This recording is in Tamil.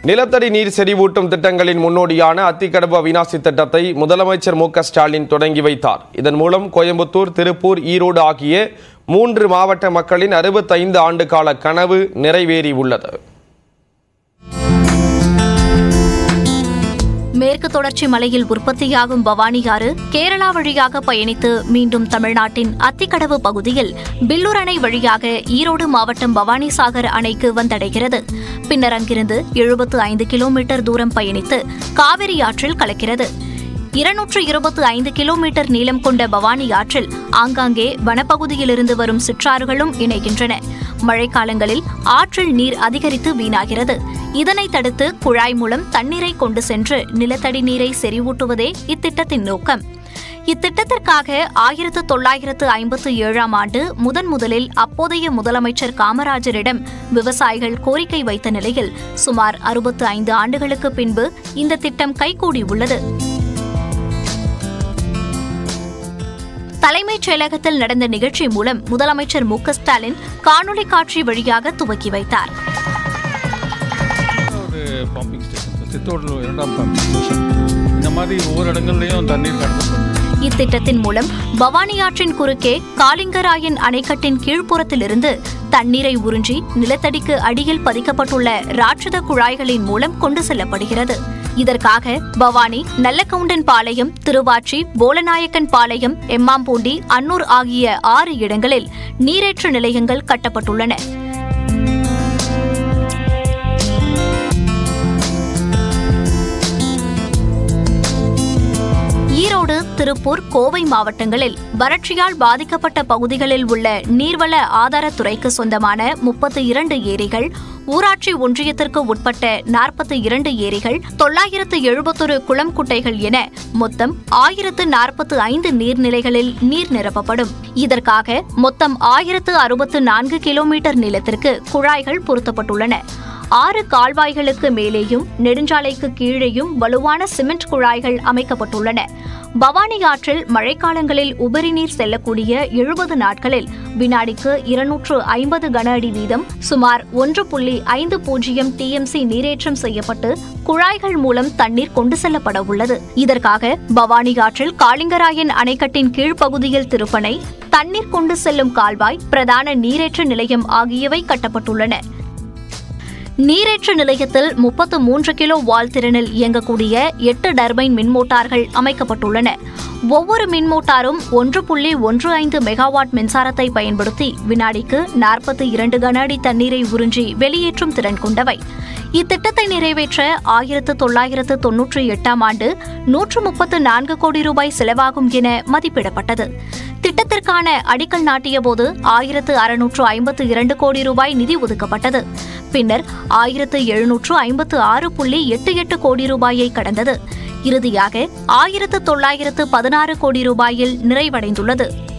நிலத்தடி நீர் செறிவூட்டும் திட்டங்களின் முன்னோடியான அத்திக்கடவு அவினாசி திட்டத்தை முதலமைச்சர் ஸ்டாலின் தொடங்கி வைத்தார். இதன் மூலம் கோயம்புத்தூர், திருப்பூர், ஈரோடு ஆகிய 3 மாவட்ட மக்களின் 65 ஆண்டு கால கனவு நிறைவேறி உள்ளது. மேற்கு தொடர்ச்சி மலையில் உற்பத்தியாகும் பவானி ஆறு கேரளா வழியாக பயணித்து மீண்டும் தமிழ்நாட்டின் அத்திக்கடவு பகுதியில் பில்லூர் அணை வழியாக ஈரோடு மாவட்டம் பவானிசாகர் அணைக்கு வந்தடைகிறது. பின்னர் அங்கிருந்து 75 கிலோமீட்டர் தூரம் பயணித்து காவிரி ஆற்றில் கலக்கிறது. 225 கிலோமீட்டர் நீளம் கொண்ட பவானி ஆற்றில் ஆங்காங்கே வனப்பகுதியிலிருந்து வரும் சிற்றாறுகளும் இணைகின்றன. மழைக்காலங்களில் ஆற்றில் நீர் அதிகரித்து வீணாகிறது. இதனை தடுத்து குழாய் மூலம் தண்ணீரை கொண்டு சென்று நிலத்தடி நீரை செறிவூட்டுவதே இத்திட்டத்தின் நோக்கம். இத்திட்டத்திற்காக 1957ஆம் ஆண்டு முதலில் அப்போதைய முதலமைச்சர் காமராஜரிடம் விவசாயிகள் கோரிக்கை வைத்த நிலையில் சுமார் 65 ஆண்டுகளுக்கு பின்பு இந்த திட்டம் கைகூடியுள்ளது. தலைமைச் செயலகத்தில் நடந்த நிகழ்ச்சி மூலம் முதலமைச்சர் ஸ்டாலின் காணொலி காட்சி வழியாக துவக்கி வைத்தார். இத்திட்டத்தின் மூலம் பவானி ஆற்றின் குறுக்கே காளிங்கராயன் அணைக்கட்டின் கீழ்ப்புறத்திலிருந்து தண்ணீரை உறிஞ்சி நிலத்தடிக்கு அடியில் பதிக்கப்பட்டுள்ள ராட்சத குழாய்களின் மூலம் கொண்டு செல்லப்படுகிறது. இதற்காக பவானி, நல்லகவுண்டன் பாளையம், திருவாச்சி, போலநாயக்கன் பாளையம், எம்மாம்பூண்டி, அன்னூர் ஆகிய 6 இடங்களில் நீரேற்று நிலையங்கள் கட்டப்பட்டுள்ளன. ஈரோடு, திருப்பூர், கோவை மாவட்டங்களில் வறட்சியால் பாதிக்கப்பட்ட பகுதிகளில் உள்ள நீர்வள ஆதாரத்துறைக்கு சொந்தமான 32 ஏரிகள், ஊராட்சி ஒன்றியத்திற்கு உட்பட்ட 42 ஏரிகள், 971 குளம் குட்டைகள் என மொத்தம் 1045 நீர்நிலைகளில் நீர் நிரப்பப்படும். இதற்காக மொத்தம் 1064 கிலோமீட்டர் நீளத்திற்கு குழாய்கள் பொருத்தப்பட்டுள்ளன. 6 கால்வாய்களுக்கு மேலேயும் நெடுஞ்சாலைக்கு கீழேயும் வலுவான சிமெண்ட் குழாய்கள் அமைக்கப்பட்டுள்ளன. பவானி ஆற்றில் மழைக்காலங்களில் உபரி நீர் செல்லக்கூடிய 70 நாட்களில் வினாடிக்கு 250 கன அடி வீதம் சுமார் 1.50 TMC நீரேற்றம் செய்யப்பட்டு குழாய்கள் மூலம் தண்ணீர் கொண்டு செல்லப்பட உள்ளது. இதற்காக பவானி ஆற்றில் காளிங்கராயன் அணைக்கட்டின் கீழ்ப்பகுதியில் திருப்பணை, தண்ணீர் கொண்டு செல்லும் கால்வாய், பிரதான நீரேற்று நிலையம் ஆகியவை கட்டப்பட்டுள்ளன. நீரேற்று நிலையத்தில் 33 கிலோ வால் திறனில் இயங்கக்கூடிய 8 டர்பைன் மின்மோட்டார்கள் அமைக்கப்பட்டுள்ளன. ஒவ்வொரு மின்மோட்டாரும் 1.15 மெகாவாட் மின்சாரத்தை பயன்படுத்தி வினாடிக்கு 42 கன அடி தண்ணீரை உறிஞ்சி வெளியேற்றும் திறன் கொண்டவை. இத்திட்டத்தை நிறைவேற்ற 1998ஆம் ஆண்டு 134 கோடி ரூபாய் செலவாகும் என மதிப்பிடப்பட்டது. திட்டத்திற்கான அடிக்கல் நாட்டியபோது 1652 கோடி ரூபாய் நிதி ஒதுக்கப்பட்டது. பின்னர் 1756.88 கோடி ரூபாயை கடந்தது. இறுதியாக 1916 கோடி ரூபாயில் நிறைவடைந்துள்ளது.